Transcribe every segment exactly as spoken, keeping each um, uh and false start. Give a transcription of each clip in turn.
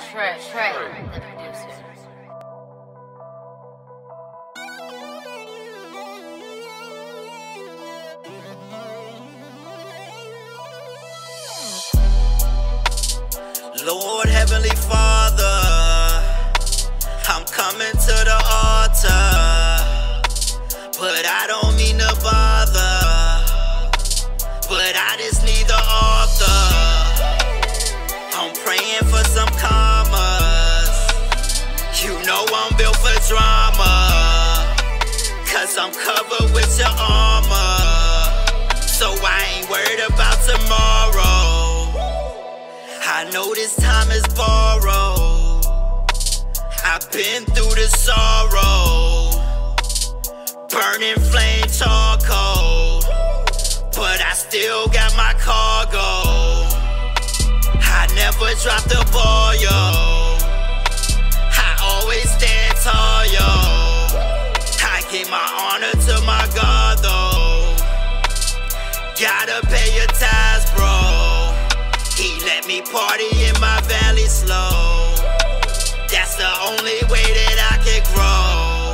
Trey, Trey, the producer. Lord Heavenly Father, I'm coming to the altar, but I don't mean to bother, but I just need the author. I'm praying for some commas. You know I'm built for drama, cause I'm covered with your armor, so I ain't worried about tomorrow. I know this time is borrowed. I've been through the sorrow, burning flame charcoal, but I still got my cargo. I never drop the ball, yo. I always stand tall, yo. I give my honor to my God, though. Gotta pay your tithes, bro. He let me party in my valley slow. That's the only way that I can grow.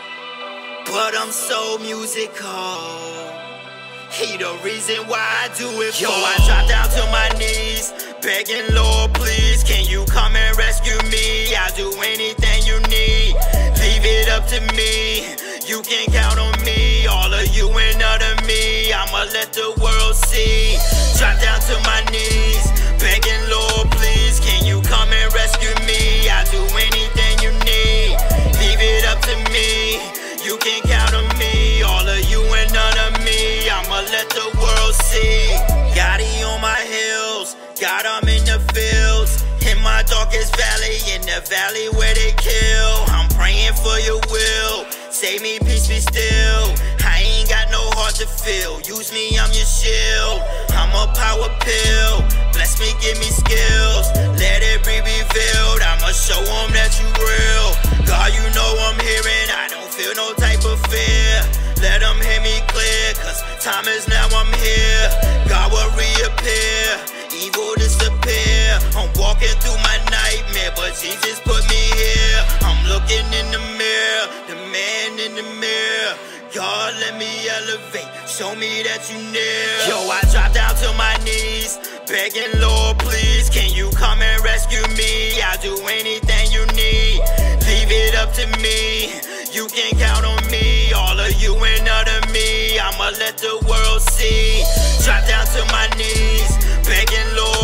But I'm so musical. He the reason why I do it. Yo, I drop down to my knees, begging Lord, please, can you come and rescue me? I'll do anything you need. Leave it up to me. You can count on me. All of you and none of me. I'ma let the world see. Drop down to my knees, begging Lord, please, can you come and rescue me? I'll do anything you need. Leave it up to me. You can count on me. All of you and none of me. I'ma let the world see. Gotti on my hills, God, I'm in the fields, in my darkest valley, in the valley where they kill. I'm praying for your will. Save me, peace be still. I ain't got no heart to feel. Use me, I'm your shield. I'm a power pill. Bless me, give me skills. Let it be revealed. I'ma show them that you real. God, you know I'm hearing. I don't feel no type of fear. Let them hear me clear, cause time is now, I'm here. God will reappear, evil disappear. I'm walking through my nightmare, but Jesus put me here. I'm looking in the mirror, the man in the mirror. God, let me elevate, show me that you near. Yo, I drop down to my knees, begging Lord, please, can you come and rescue me? I'll do anything you need. Leave it up to me. You can count on me. All of you and none of me. I'ma let the world see. Drop down to my knees, begging Lord,